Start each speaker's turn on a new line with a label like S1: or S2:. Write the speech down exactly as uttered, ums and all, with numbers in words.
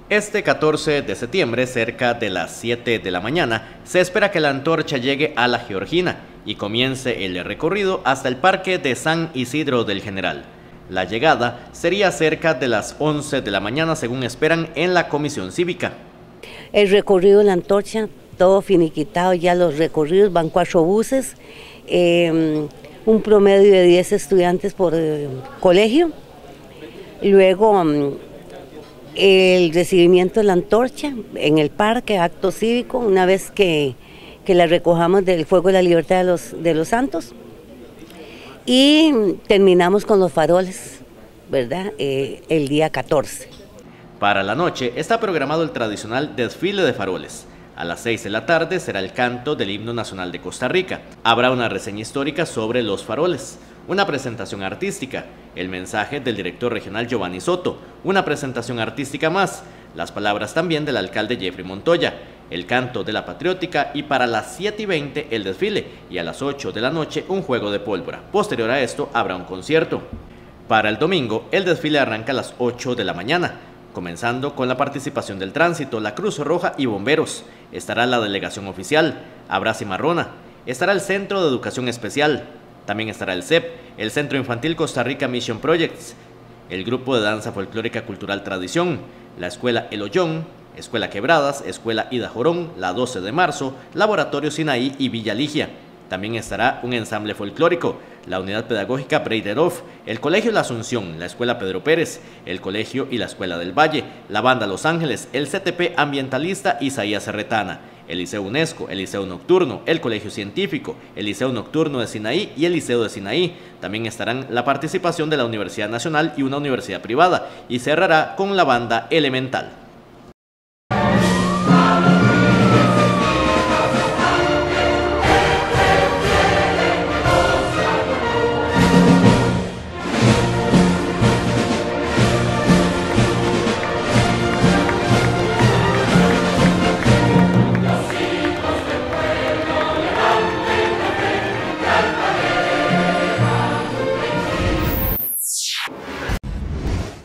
S1: Este catorce de septiembre, cerca de las siete de la mañana, se espera que la antorcha llegue a La Georgina y comience el recorrido hasta el Parque de San Isidro del General. La llegada sería cerca de las once de la mañana, según esperan en la Comisión Cívica.
S2: El recorrido de la antorcha, todo finiquitado, ya los recorridos, van cuatro buses, eh, un promedio de diez estudiantes por eh, colegio. Luego el recibimiento de la antorcha en el parque, acto cívico, una vez que, que la recojamos del Fuego de la Libertad de los, de los Santos. Y terminamos con los faroles, ¿verdad? Eh, el día catorce.
S1: Para la noche está programado el tradicional desfile de faroles. A las seis de la tarde será el canto del himno nacional de Costa Rica. Habrá una reseña histórica sobre los faroles, una presentación artística, el mensaje del director regional Giovanni Soto, una presentación artística más, las palabras también del alcalde Jeffrey Montoya, el canto de la patriótica y para las siete y veinte el desfile y a las ocho de la noche un juego de pólvora. Posterior a esto habrá un concierto. Para el domingo el desfile arranca a las ocho de la mañana, comenzando con la participación del tránsito, la Cruz Roja y bomberos. Estará la delegación oficial, habrá cimarrona, estará el Centro de Educación Especial, también estará el C E P, el Centro Infantil Costa Rica Mission Projects, el Grupo de Danza Folclórica Cultural Tradición, la Escuela El Ollón, Escuela Quebradas, Escuela Ida Jorón, la doce de marzo, Laboratorio Sinaí y Villa Ligia. También estará un ensamble folclórico, la Unidad Pedagógica Breiderhof, el Colegio La Asunción, la Escuela Pedro Pérez, el Colegio y la Escuela del Valle, la Banda Los Ángeles, el C T P Ambientalista Isaías Serretana, el Liceo UNESCO, el Liceo Nocturno, el Colegio Científico, el Liceo Nocturno de Sinaí y el Liceo de Sinaí. También estarán la participación de la Universidad Nacional y una universidad privada y cerrará con la Banda Elemental.